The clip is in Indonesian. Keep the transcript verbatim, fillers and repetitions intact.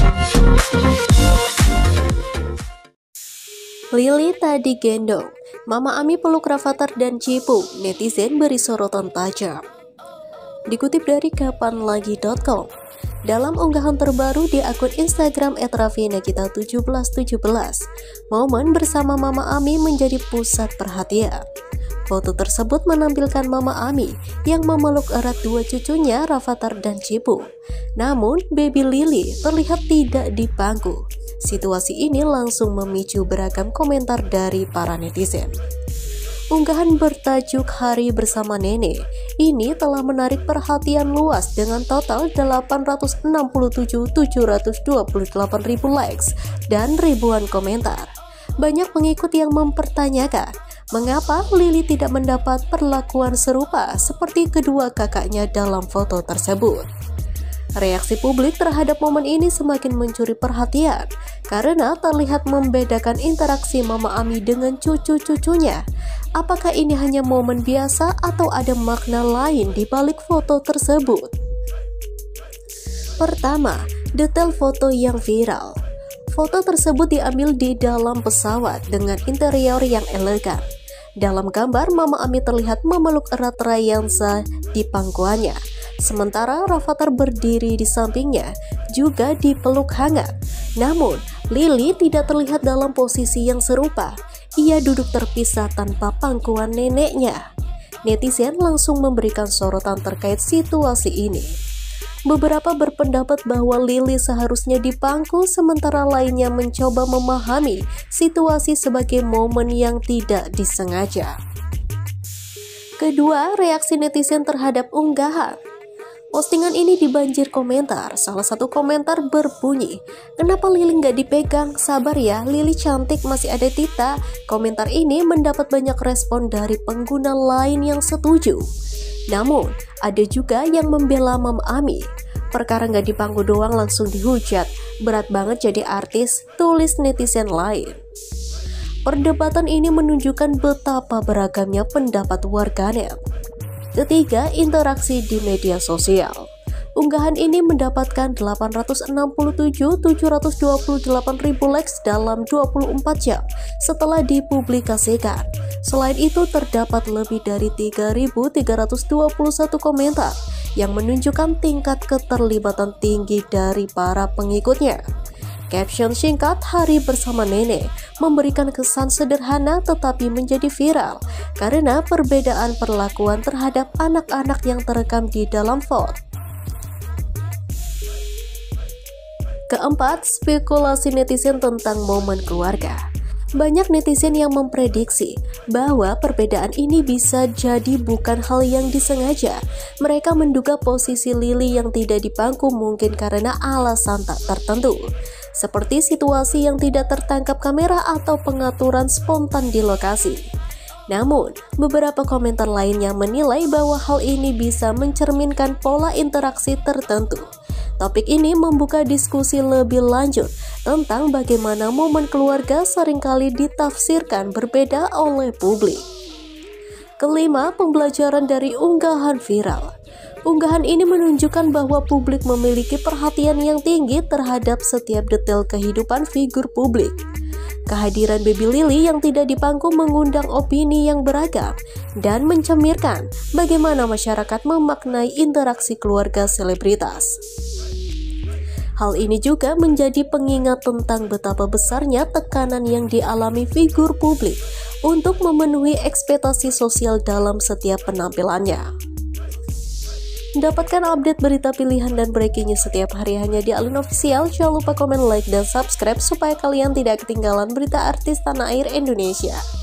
Lily tak digendong, Mama Ami peluk Rafatha dan Cipu, netizen beri sorotan tajam. Dikutip dari kapanlagi titik com, dalam unggahan terbaru di akun Instagram et rafinagita tujuh belas tujuh belas, momen bersama Mama Ami menjadi pusat perhatian. Foto tersebut menampilkan Mama Ami yang memeluk erat dua cucunya Rafatha dan Cipu. Namun, baby Lily terlihat tidak di pangku. Situasi ini langsung memicu beragam komentar dari para netizen. Unggahan bertajuk Hari Bersama Nenek ini telah menarik perhatian luas dengan total delapan ratus enam puluh tujuh ribu tujuh ratus dua puluh delapan ribu likes dan ribuan komentar. Banyak pengikut yang mempertanyakan mengapa Lily tidak mendapat perlakuan serupa seperti kedua kakaknya dalam foto tersebut. Reaksi publik terhadap momen ini semakin mencuri perhatian karena terlihat membedakan interaksi Mama Ami dengan cucu-cucunya. Apakah ini hanya momen biasa atau ada makna lain di balik foto tersebut? Pertama, detail foto yang viral. Foto tersebut diambil di dalam pesawat dengan interior yang elegan. Dalam gambar, Mama Ami terlihat memeluk erat Rayansa di pangkuannya. Sementara Rafatha berdiri di sampingnya, juga dipeluk hangat. Namun, Lily tidak terlihat dalam posisi yang serupa. Ia duduk terpisah tanpa pangkuan neneknya. Netizen langsung memberikan sorotan terkait situasi ini. Beberapa berpendapat bahwa Lily seharusnya dipangku, sementara lainnya mencoba memahami situasi sebagai momen yang tidak disengaja. Kedua, reaksi netizen terhadap unggahan. Postingan ini dibanjir komentar. Salah satu komentar berbunyi, "Kenapa Lily nggak dipegang? Sabar ya, Lily cantik, masih ada Tita." Komentar ini mendapat banyak respon dari pengguna lain yang setuju. Namun, ada juga yang membela Mama Ami. "Perkara nggak dipangku doang langsung dihujat. Berat banget jadi artis," tulis netizen lain. Perdebatan ini menunjukkan betapa beragamnya pendapat warganet. Ketiga, interaksi di media sosial. Unggahan ini mendapatkan delapan ratus enam puluh tujuh ribu tujuh ratus dua puluh delapan ribu likes dalam dua puluh empat jam setelah dipublikasikan. Selain itu, terdapat lebih dari tiga ribu tiga ratus dua puluh satu komentar yang menunjukkan tingkat keterlibatan tinggi dari para pengikutnya. Caption singkat Hari Bersama Nenek memberikan kesan sederhana tetapi menjadi viral karena perbedaan perlakuan terhadap anak-anak yang terekam di dalam foto. Keempat, spekulasi netizen tentang momen keluarga. Banyak netizen yang memprediksi bahwa perbedaan ini bisa jadi bukan hal yang disengaja. Mereka menduga posisi Lily yang tidak dipangku mungkin karena alasan tak tertentu, seperti situasi yang tidak tertangkap kamera atau pengaturan spontan di lokasi. Namun, beberapa komentar lainnya menilai bahwa hal ini bisa mencerminkan pola interaksi tertentu. Topik ini membuka diskusi lebih lanjut tentang bagaimana momen keluarga seringkali ditafsirkan berbeda oleh publik. Kelima, pembelajaran dari unggahan viral. Unggahan ini menunjukkan bahwa publik memiliki perhatian yang tinggi terhadap setiap detail kehidupan figur publik. Kehadiran baby Lily yang tidak dipangku mengundang opini yang beragam dan mencemirkan bagaimana masyarakat memaknai interaksi keluarga selebritas. Hal ini juga menjadi pengingat tentang betapa besarnya tekanan yang dialami figur publik untuk memenuhi ekspektasi sosial dalam setiap penampilannya. Dapatkan update berita pilihan dan breaking news setiap hari hanya di Alin Official. Jangan lupa komen, like, dan subscribe supaya kalian tidak ketinggalan berita artis tanah air Indonesia.